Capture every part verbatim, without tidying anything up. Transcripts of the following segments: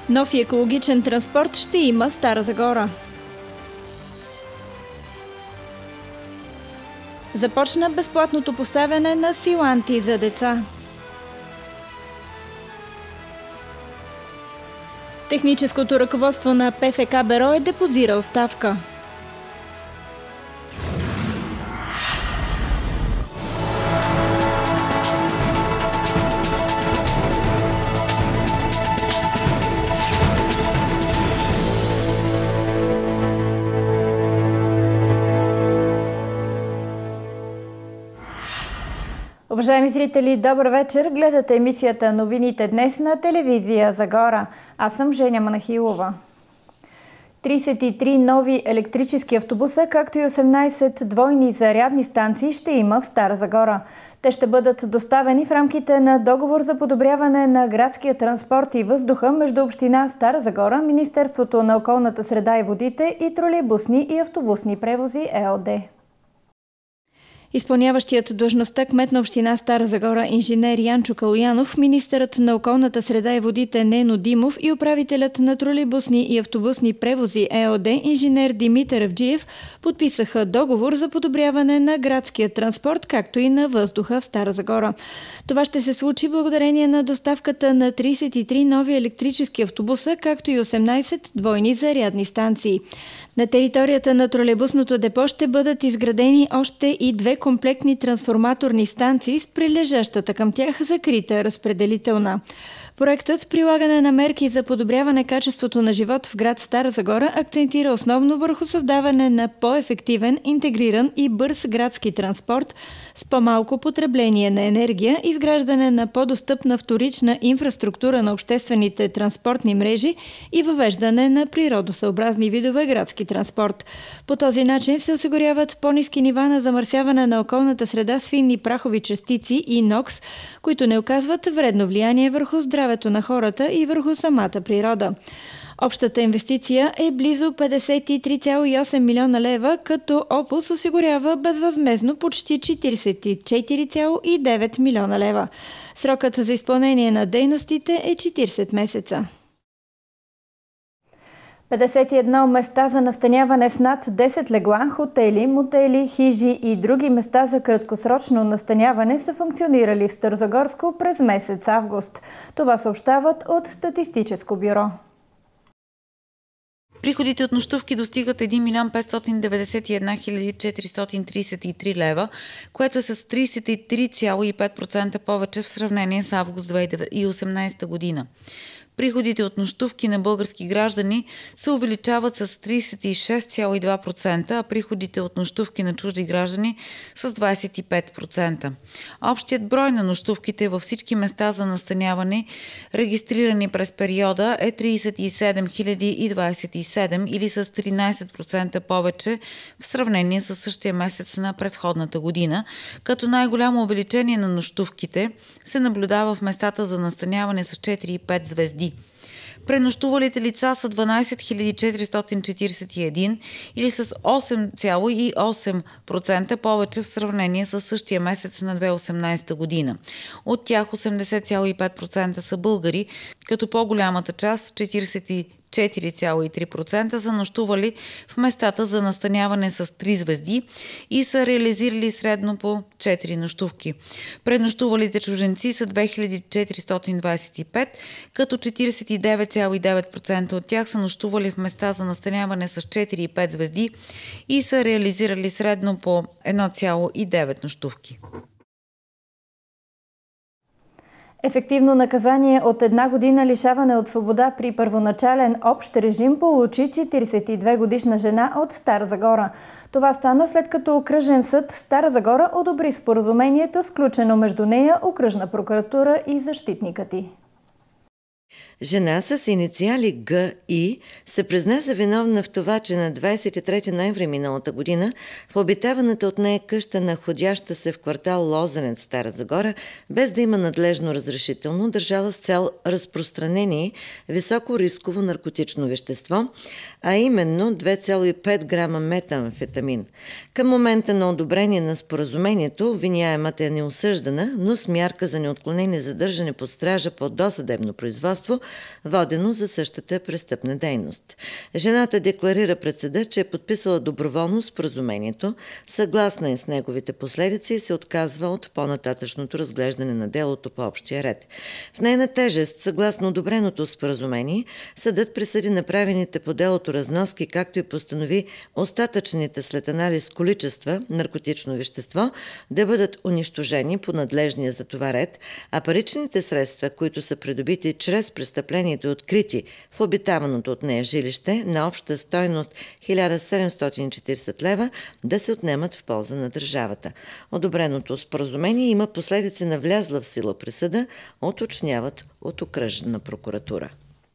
Нов и екологичен транспорт ще има Стара Загора. Започна безплатното поставяне на силанти за деца. Техническото ръководство на ПФК Берое депозира оставка. Уважаеми зрители, добър вечер! Гледате емисията Новините днес на телевизия Загора. Аз съм Женя Манахилова. тридесет и три нови електрически автобуса, както и осемнадесет двойни зарядни станции ще има в Стара Загора. Те ще бъдат доставени в рамките на договор за подобряване на градския транспорт и въздуха между община Стара Загора, Министерството на околната среда и водите и тролейбусни и автобусни превози ЕООД. Изпълняващият длъжността кмет на община Стара Загора инженер Янчо Калоянов, министърът на околната среда и водите Нено Димов и управителят на тролейбусни и автобусни превози ЕООД инженер Димитър Авджиев подписаха договор за подобряване на градския транспорт, както и на въздуха в Стара Загора. Това ще се случи благодарение на доставката на тридесет и три нови електрически автобуса, както и осемнадесет двойни зарядни станции. На територията на тролейбусното депо ще бъдат изградени още и две комплектни трансформаторни станции с прилежащата към тях закрита разпределителна. Проектът с прилагане на мерки за подобряване качеството на живот в град Стара Загора акцентира основно върху създаване на по-ефективен, интегриран и бърз градски транспорт с по-малко потребление на енергия, изграждане на по-достъпна вторична инфраструктура на обществените транспортни мрежи и въвеждане на природосъобразни видове градски транспорт. По този начин се осигуряват по-ниски нива на замърсяване на околната среда с финни прахови частици и нокс, които не оказват вредно влияние върху здравето на хората и върху самата природа. Общата инвестиция е близо петдесет и три цяло и осем милиона лева, като ОПУС осигурява безвъзмездно почти четиридесет и четири цяло и девет милиона лева. Срокът за изпълнение на дейностите е четиридесет месеца. петдесет и едно места за настаняване с над десет легла, хотели, мотели, хижи и други места за краткосрочно настаняване са функционирали в Старозагорско през месец август. Това съобщават от Статистическо бюро. Приходите от нощувки достигат един милион петстотин деветдесет и една хиляди четиристотин тридесет и три лева, което е с тридесет и три цяло и пет процента повече в сравнение с август две хиляди и осемнадесета година. Приходите от нощувки на български граждани се увеличават с тридесет и шест цяло и два процента, а приходите от нощувки на чужди граждани с двадесет и пет процента. Общият брой на нощувките във всички места за настаняване, регистрирани през периода, е тридесет и седем хиляди двадесет и седем или с тринадесет процента повече в сравнение с същия месец на предходната година, като най-голямо увеличение на нощувките се наблюдава в местата за настаняване с четири и пет звезди. Пренощувалите лица са дванадесет хиляди четиристотин четиридесет и един или с осем цяло и осем процента повече в сравнение с същия месец на две хиляди и осемнадесета година. От тях осемдесет цяло и пет процента са българи, като по-голямата част, четиридесет и четири цяло и три процента, са нощували в местата за настаняване с три звезди и са реализирали средно по четири нощувки. Пренощувалите чужденци са две хиляди четиристотин двадесет и пет, като четиридесет и девет цяло и девет процента от тях са нощували в места за настаняване с четири и пет звезди и са реализирали средно по едно цяло и девет нощувки. Ефективно наказание от една година лишаване от свобода при първоначален общ режим получи четиридесет и две годишна жена от Стара Загора. Това стана след като Окръжен съд Стара Загора одобри споразумението, сключено между нея, Окръжна прокуратура и защитникът й. Жена с инициали Г И се призна за виновна в това, че на двадесет и трети ноември миналата година в обитаваната от нея къща, находяща се в квартал Лозенец, Стара Загора, без да има надлежно разрешително, държала с цел разпространение високо рисково наркотично вещество, а именно две цяло и пет грама метамфетамин. Към момента на одобрение на споразумението обвиняемата е неосъждана, но с мярка за неотклонение задържане под стража по досъдебно производство производство, водено за същата престъпна дейност. Жената декларира пред съда, че е подписала доброволно споразумението, съгласна е с неговите последици и се отказва от по-нататъчното разглеждане на делото по общия ред. В нейна тежест, съгласно одобреното споразумение, съдът присъди направените по делото разноски, както и постанови остатъчните след анализ количества наркотично вещество да бъдат унищожени по надлежния за това ред, а паричните средства, които са придобити чрез престъплението и открити в обитаваното от нея жилище на обща стойност хиляда седемстотин и четиридесет лева, да се отнемат в полза на държавата. Одобреното споразумение има последици на влязла в сила присъда, уточняват от окръжна прокуратура.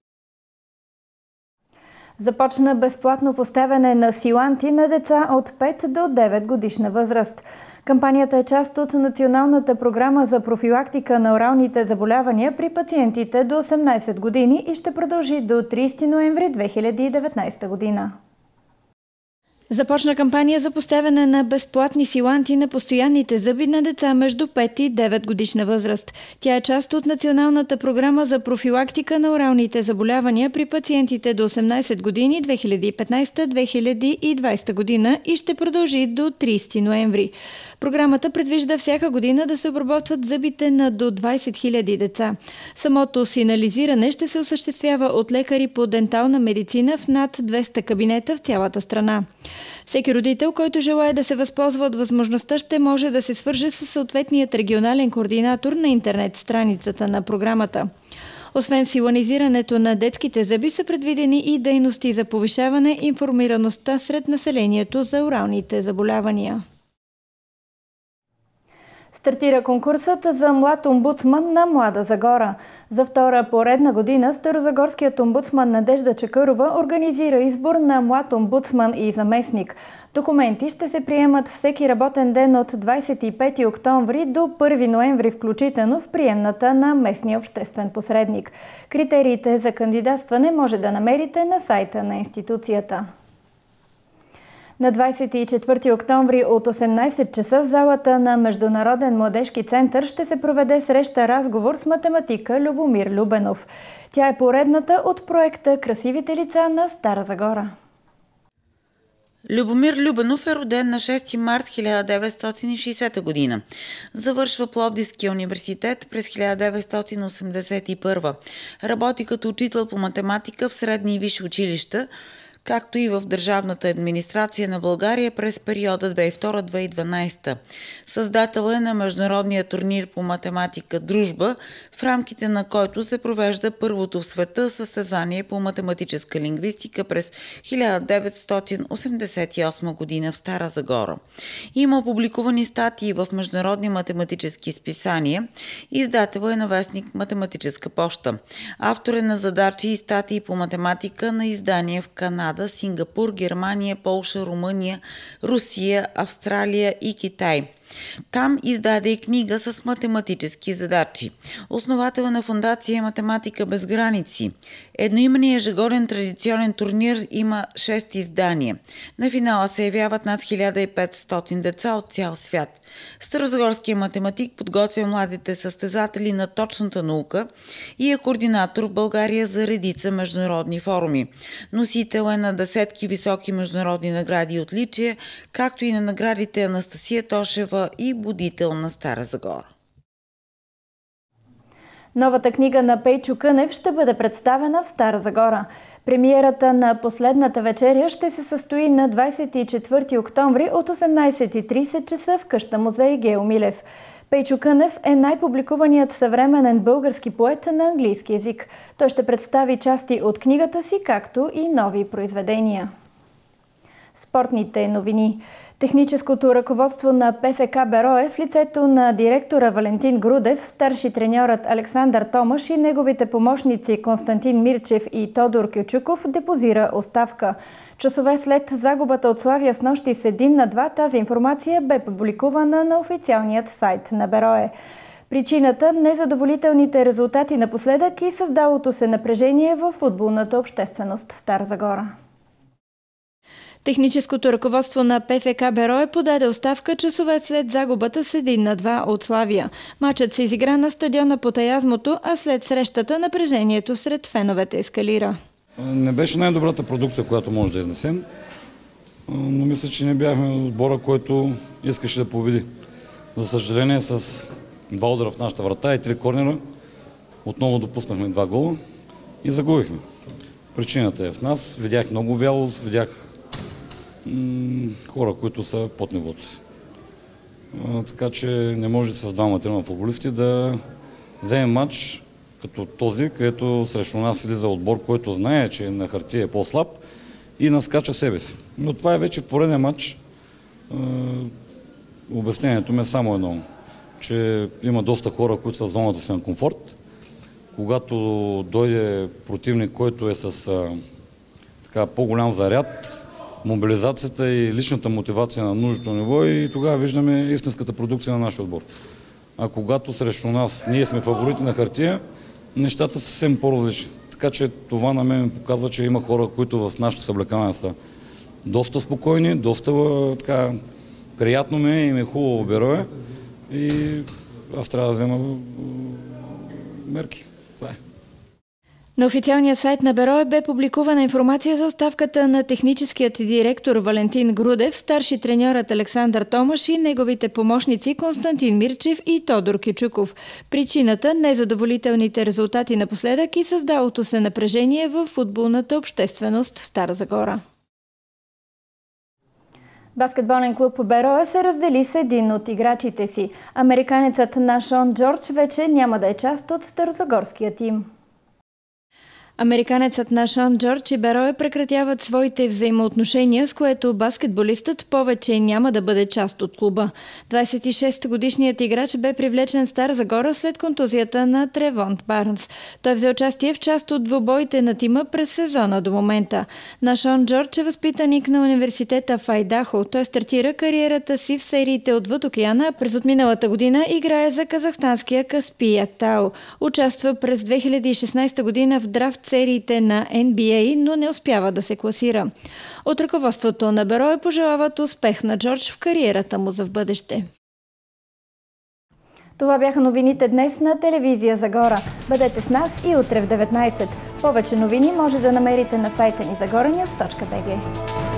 Започна безплатно поставяне на силанти на деца от пет до девет годишна възраст. Кампанията е част от Националната програма за профилактика на оралните заболявания при пациентите до осемнадесет години и ще продължи до тридесети ноември две хиляди и деветнадесета година. Започна кампания за поставяне на безплатни силанти на постоянните зъби на деца между пет и девет годишна възраст. Тя е част от Националната програма за профилактика на оралните заболявания при пациентите до осемнадесет години две хиляди и петнадесета до две хиляди и двадесета година и ще продължи до тридесети ноември. Програмата предвижда всяка година да се обработват зъбите на до двадесет хиляди деца. Самото сигнализиране ще се осъществява от лекари по дентална медицина в над двеста кабинета в цялата страна. Всеки родител, който желае да се възползва от възможността, ще може да се свърже с съответният регионален координатор на интернет страницата на програмата. Освен силанизирането на детските зъби, са предвидени и дейности за повишаване информираността сред населението за оралните заболявания. Стартира конкурсът за млад омбудсман на Млада Загора. За втора поредна година старозагорският омбудсман Надежда Чакърова организира избор на млад омбудсман и заместник. Документи ще се приемат всеки работен ден от двадесет и пети октомври до първи ноември включително в приемната на местния обществен посредник. Критериите за кандидатстване може да намерите на сайта на институцията. На двадесет и четвърти октомври от осемнадесет часа в залата на Международен младежки център ще се проведе среща-разговор с математика Любомир Любенов. Тя е поредната от проекта "Красивите лица на Стара Загора". Любомир Любенов е роден на шести март хиляда деветстотин и шейсета година. Завършва Пловдивския университет през хиляда деветстотин осемдесет и първа. Работи като учител по математика в средни и висши училища, както и в държавната администрация на България през периода две хиляди и втора до две хиляди и дванадесета. Създател е на международния турнир по математика "Дружба", в рамките на който се провежда първото в света състезание по математическа лингвистика през хиляда деветстотин осемдесет и осма година в Стара Загора. Има публикувани статии в международни математически списания. Издател е на вестник "Математическа поща". Автор е на задачи и статии по математика на издания в Канада, Сингапур, Германия, Полша, Румъния, Русия, Австралия и Китай. Там издаде и книга с математически задачи. Основател е на фондация "Математика без граници". Едноименният ежегоден традиционен турнир има шест издания. На финала се явяват над хиляда и петстотин деца от цял свят. Старозагорският математик подготвя младите състезатели на точната наука и е координатор в България за редица международни форуми. Носител е на десетки високи международни награди и отличия, както и на наградите Анастасия Тошева и Будител на Стара Загора. Новата книга на Пейчо Кънев ще бъде представена в Стара Загора. Премиерата на "Последната вечеря" ще се състои на двадесет и четвърти октомври от осемнадесет и тридесет часа в къща музей Гео Милев. Пейчо Кънев е най-публикуваният съвременен български поет на английски език. Той ще представи части от книгата си, както и нови произведения. Спортните новини. Техническото ръководство на ПФК Берое в лицето на директора Валентин Грудев, старши треньорът Александър Томаш и неговите помощници Константин Мирчев и Тодор Кючуков депозира оставка. Часове след загубата от Славия с нощи с един на два, тази информация бе публикувана на официалният сайт на Берое. Причината – незадоволителните резултати напоследък и създалото се напрежение в футболната общественост в Стара Загора. Техническото ръководство на ПФК Берое подаде оставка часове след загубата с един на два от Славия. Матчът се изигра на стадиона под Аязмото, а след срещата напрежението сред феновете ескалира. Не беше най-добрата продукция, която може да изнесем, но мисля, че не бяхме отбора, който искаше да победи. За съжаление, с два удара в нашата врата и три корнера отново допуснахме два гола и загубихме. Причината е в нас. Видях много вялост, видях м- хора, които са под нивото си. А, така че не може с двама-трима футболисти да вземем матч като този, където срещу нас излиза отбор, който знае, че на хартия е по-слаб и наскача себе си. Но това е вече пореден матч. А, обяснението ми е само едно, че има доста хора, които са в зоната си на комфорт. Когато дойде противник, който е с а, така, по-голям заряд, мобилизацията и личната мотивация на нужното ниво, и тогава виждаме истинската продукция на нашия отбор. А когато срещу нас ние сме фаворити на хартия, нещата са съвсем по-различни. Така че това на мен показва, че има хора, които в нашите съблекания са доста спокойни, доста така, приятно ме и ме хубаво в Берое, и аз трябва да взема мерки. Това е. На официалния сайт на Берое бе публикувана информация за оставката на техническият директор Валентин Грудев, старши треньорът Александър Томаш и неговите помощници Константин Мирчев и Тодор Кичуков. Причината – незадоволителните резултати напоследък и създалото се напрежение в футболната общественост в Стара Загора. Баскетболен клуб Берое се раздели с един от играчите си. Американецът Нашон Джордж вече няма да е част от старозагорския тим. Американецът Нашон Джордж и Берое прекратяват своите взаимоотношения, с което баскетболистът повече няма да бъде част от клуба. двадесет и шестгодишният играч бе привлечен в Стара Загора след контузията на Тревонт Барнс. Той взе участие в част от двубоите на тима през сезона до момента. Нашон Джордж е възпитаник на университета в Айдахо. Той стартира кариерата си в сериите отвъд океана, а през отминалата година играе за казахстанския Каспий Актау. Участва през две хиляди и шестнадесета година в драфт сериите на Ен Би Ей, но не успява да се класира. От ръководството на Берое пожелават успех на Джордж в кариерата му за в бъдеще. Това бяха новините днес на телевизия Загора. Бъдете с нас и утре в деветнадесет. Повече новини може да намерите на сайта ни загора нюз точка би джи.